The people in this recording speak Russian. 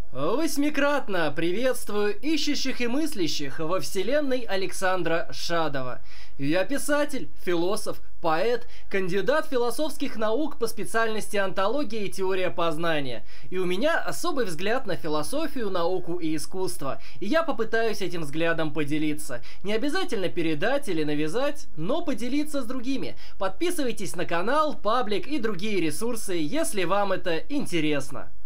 Восьмикратно приветствую ищущих и мыслящих во вселенной Александра Шадова. Я писатель, философ, поэт, кандидат философских наук по специальности онтология и теория познания. И у меня особый взгляд на философию, науку и искусство. И я попытаюсь этим взглядом поделиться. Не обязательно передать или навязать, но поделиться с другими. Подписывайтесь на канал, паблик и другие ресурсы, если вам это интересно.